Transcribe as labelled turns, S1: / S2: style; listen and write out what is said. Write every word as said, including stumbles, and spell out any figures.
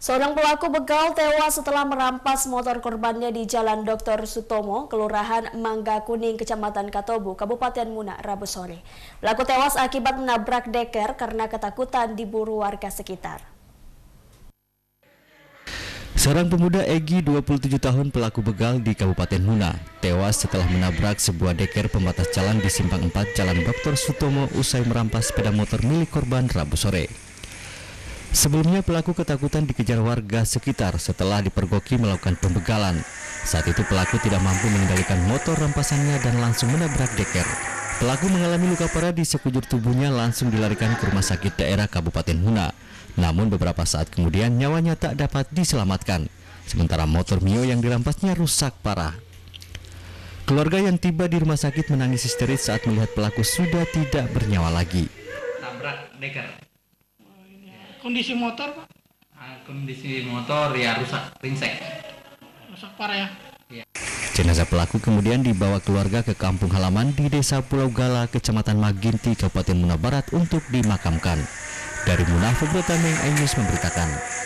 S1: Seorang pelaku begal tewas setelah merampas motor korbannya di Jalan doktor Sutomo, Kelurahan Mangga Kuning, Kecamatan Katobu, Kabupaten Muna, Rabu sore. Pelaku tewas akibat menabrak deker karena ketakutan diburu warga sekitar.
S2: Seorang pemuda Egy, dua puluh tujuh tahun, pelaku begal di Kabupaten Muna, tewas setelah menabrak sebuah deker pembatas jalan di Simpang empat Jalan doktor Sutomo usai merampas sepeda motor milik korban Rabu sore. Sebelumnya pelaku ketakutan dikejar warga sekitar setelah dipergoki melakukan pembegalan. Saat itu pelaku tidak mampu mengendalikan motor rampasannya dan langsung menabrak deker. Pelaku mengalami luka parah di sekujur tubuhnya, langsung dilarikan ke rumah sakit daerah Kabupaten Muna. Namun beberapa saat kemudian nyawanya tak dapat diselamatkan. Sementara motor Mio yang dirampasnya rusak parah. Keluarga yang tiba di rumah sakit menangis histeris saat melihat pelaku sudah tidak bernyawa lagi.
S3: Nabrak deker.
S4: Kondisi motor, Pak?
S3: Nah, kondisi motor ya rusak, ringsek.
S4: Rusak parah ya?
S3: Iya.
S2: Jenazah pelaku kemudian dibawa keluarga ke kampung halaman di Desa Pulau Gala, Kecamatan Maginti, Kabupaten Muna Barat untuk dimakamkan. Dari Muna, Februari Tameng, iNews memberitakan.